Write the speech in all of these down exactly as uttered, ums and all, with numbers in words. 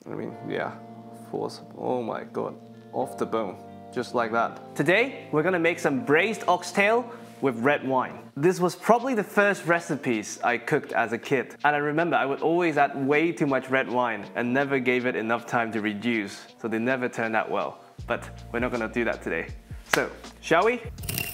I mean, yeah, force. Oh my god, off the bone, just like that. Today, we're gonna make some braised oxtail with red wine. This was probably the first recipes I cooked as a kid. And I remember I would always add way too much red wine and never gave it enough time to reduce, so they never turned out well. But we're not gonna do that today. So, shall we?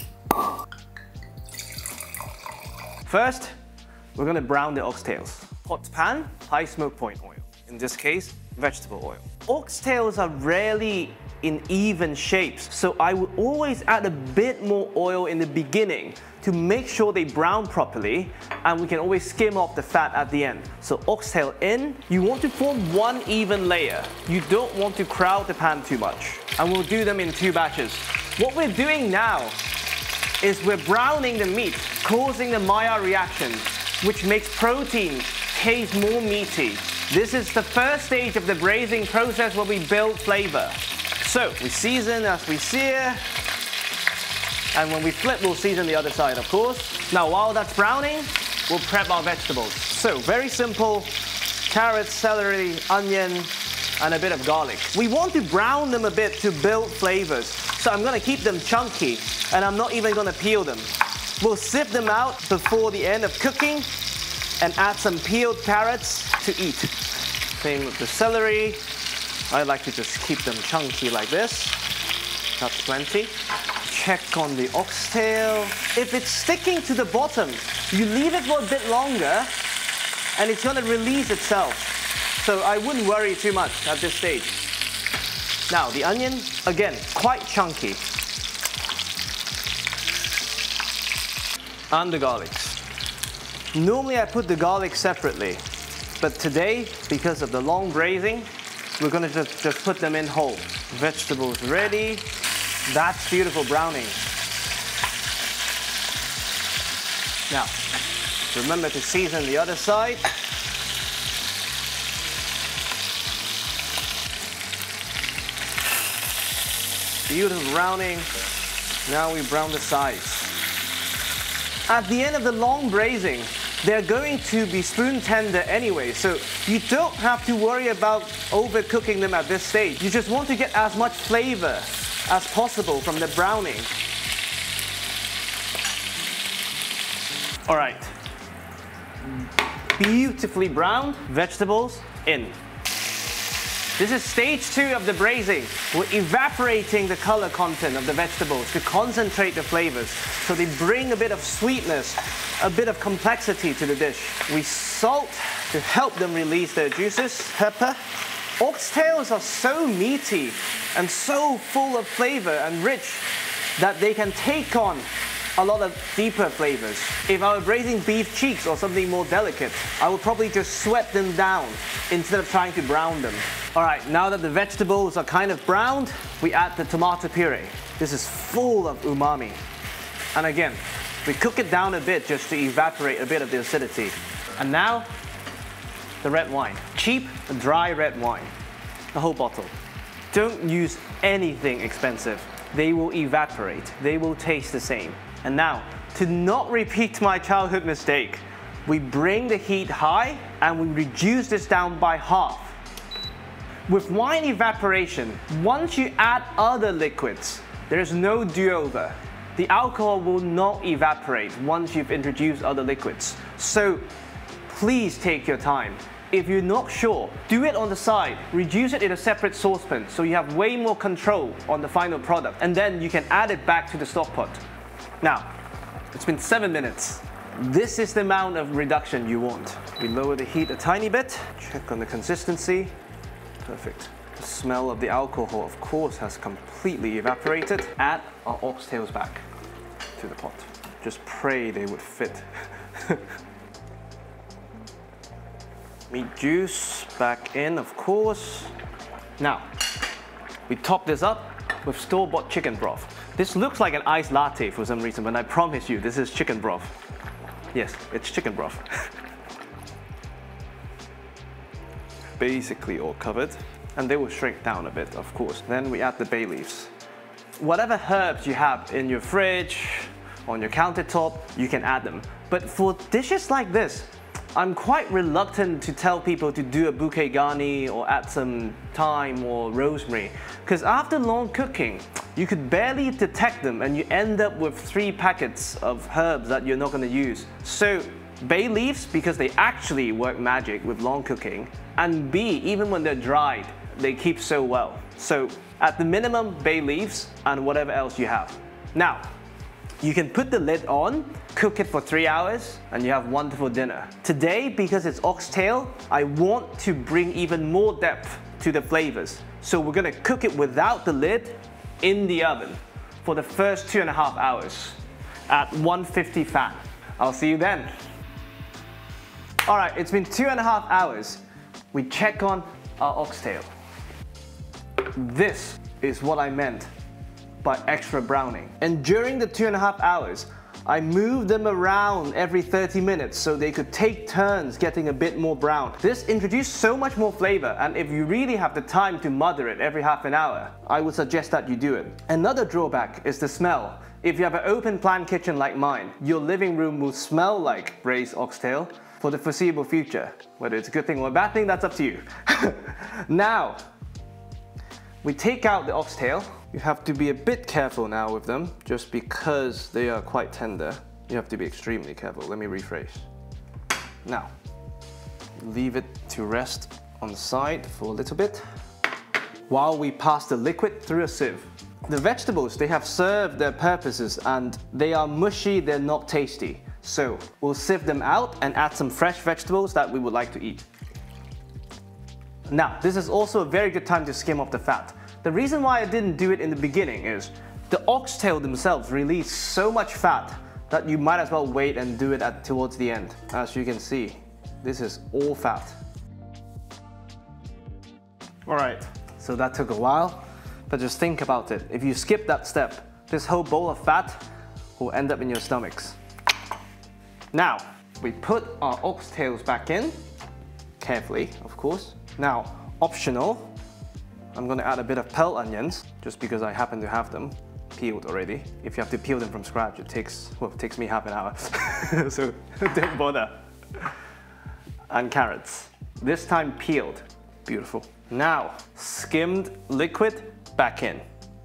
First, we're gonna brown the oxtails. Hot pan, high smoke point oil. In this case, vegetable oil. Oxtails are rarely in even shapes, so I would always add a bit more oil in the beginning to make sure they brown properly, and we can always skim off the fat at the end. So oxtail in, you want to form one even layer. You don't want to crowd the pan too much. And we'll do them in two batches. What we're doing now is we're browning the meat, causing the Maillard reaction, which makes protein taste more meaty. This is the first stage of the braising process where we build flavor. So we season as we sear, and when we flip, we'll season the other side, of course. Now, while that's browning, we'll prep our vegetables. So very simple: carrots, celery, onion, and a bit of garlic. We want to brown them a bit to build flavors. So I'm gonna keep them chunky, and I'm not even gonna peel them. We'll sieve them out before the end of cooking and add some peeled carrots to eat. Same with the celery. I like to just keep them chunky like this. That's plenty. Check on the oxtail. If it's sticking to the bottom, you leave it for a bit longer and it's gonna release itself. So I wouldn't worry too much at this stage. Now the onion, again, quite chunky. And the garlics. Normally I put the garlic separately, but today, because of the long braising, we're gonna just, just put them in whole. Vegetables ready. That's beautiful browning. Now, remember to season the other side. Beautiful browning. Now we brown the sides. At the end of the long braising, they're going to be spoon tender anyway, so you don't have to worry about overcooking them at this stage. You just want to get as much flavor as possible from the browning. All right, beautifully browned vegetables in. This is stage two of the braising. We're evaporating the color content of the vegetables to concentrate the flavors, so they bring a bit of sweetness, a bit of complexity to the dish. We salt to help them release their juices, pepper. Oxtails are so meaty and so full of flavor and rich that they can take on a lot of deeper flavors. If I were braising beef cheeks or something more delicate, I would probably just sweat them down instead of trying to brown them. All right, now that the vegetables are kind of browned, we add the tomato puree. This is full of umami. And again, we cook it down a bit just to evaporate a bit of the acidity. And now, the red wine. Cheap, dry red wine. The whole bottle. Don't use anything expensive. They will evaporate. They will taste the same. And now, to not repeat my childhood mistake, we bring the heat high and we reduce this down by half. With wine evaporation, once you add other liquids, there is no do-over. The alcohol will not evaporate once you've introduced other liquids. So please take your time. If you're not sure, do it on the side. Reduce it in a separate saucepan so you have way more control on the final product, and then you can add it back to the stock pot. Now, it's been seven minutes. This is the amount of reduction you want. We lower the heat a tiny bit, check on the consistency. Perfect. The smell of the alcohol, of course, has completely evaporated. Add our oxtails back to the pot. Just pray they would fit. Meat juice back in, of course. Now, we top this up with store-bought chicken broth. This looks like an iced latte for some reason, but I promise you, this is chicken broth. Yes, it's chicken broth. Basically all covered, and they will shrink down a bit, of course. Then we add the bay leaves. Whatever herbs you have in your fridge, on your countertop, you can add them. But for dishes like this, I'm quite reluctant to tell people to do a bouquet garni or add some thyme or rosemary, because after long cooking, you could barely detect them and you end up with three packets of herbs that you're not going to use. So bay leaves, because they actually work magic with long cooking, and B, even when they're dried, they keep so well. So at the minimum, bay leaves and whatever else you have. Now, you can put the lid on, cook it for three hours, and you have wonderful dinner. Today, because it's oxtail, I want to bring even more depth to the flavors. So we're gonna cook it without the lid in the oven for the first two and a half hours at one fifty fan. I'll see you then. All right, it's been two and a half hours. We check on our oxtail. This is what I meant by extra browning. And during the two and a half hours, I moved them around every thirty minutes so they could take turns getting a bit more brown. This introduced so much more flavor, and if you really have the time to mother it every half an hour, I would suggest that you do it. Another drawback is the smell. If you have an open plan kitchen like mine, your living room will smell like braised oxtail for the foreseeable future. Whether it's a good thing or a bad thing, that's up to you. Now, we take out the oxtail. You have to be a bit careful now with them, just because they are quite tender. You have to be extremely careful. Let me rephrase. Now, leave it to rest on the side for a little bit while we pass the liquid through a sieve. The vegetables, they have served their purposes and they are mushy, they're not tasty. So we'll sieve them out and add some fresh vegetables that we would like to eat. Now, this is also a very good time to skim off the fat. The reason why I didn't do it in the beginning is the oxtail themselves release so much fat that you might as well wait and do it at towards the end. As you can see, this is all fat. Alright, so that took a while, but just think about it. If you skip that step, this whole bowl of fat will end up in your stomachs. Now, we put our oxtails back in, carefully, of course. Now, optional, I'm going to add a bit of pearl onions, just because I happen to have them peeled already. If you have to peel them from scratch, it takes, well, it takes me half an hour, so don't bother. And carrots, this time peeled. Beautiful. Now, skimmed liquid back in.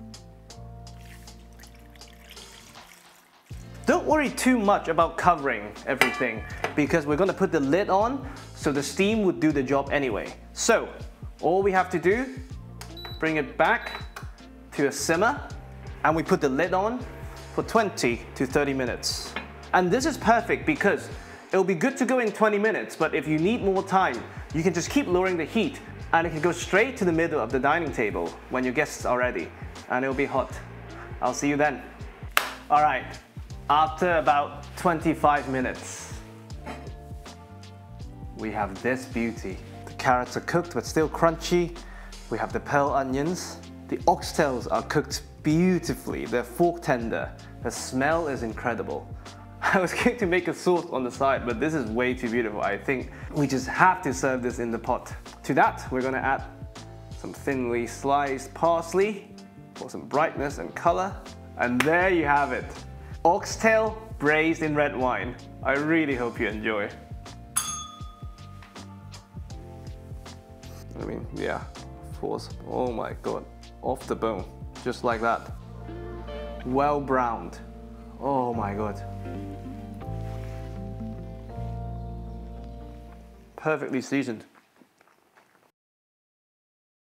Don't worry too much about covering everything, because we're going to put the lid on, so the steam would do the job anyway. So, all we have to do, bring it back to a simmer, and we put the lid on for twenty to thirty minutes. And this is perfect because it'll be good to go in twenty minutes, but if you need more time, you can just keep lowering the heat, and it can go straight to the middle of the dining table when your guests are ready, and it'll be hot. I'll see you then. All right, after about twenty-five minutes, we have this beauty. The carrots are cooked but still crunchy. We have the pearl onions. The oxtails are cooked beautifully. They're fork tender. The smell is incredible. I was going to make a sauce on the side, but this is way too beautiful. I think we just have to serve this in the pot. To that, we're gonna add some thinly sliced parsley for some brightness and color. And there you have it. Oxtail braised in red wine. I really hope you enjoy. I mean, yeah, force, oh my God, off the bone, just like that. Well browned, oh my God. Perfectly seasoned.